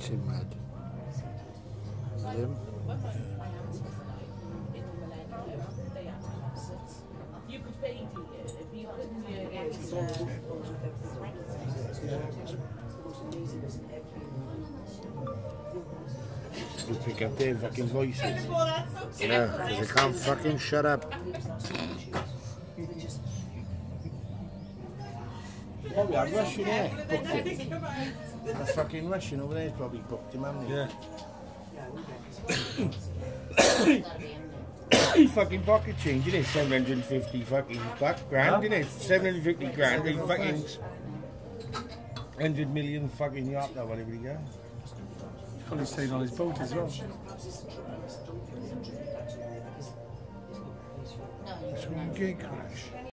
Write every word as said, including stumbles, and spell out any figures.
racing mad. Him. You could fade it if you couldn't get You pick up their fucking voices. Yeah, because they can't fucking shut up. Probably had Russian there, booked him. A fucking Russian over there's probably booked him, haven't he? Yeah. He fucking pocket change, it is seven hundred and fifty fucking buck grand, it is seven hundred and fifty grand, he fucking one hundred million fucking yacht or whatever he got. Probably stayed on his boat as well. It's a gay crash.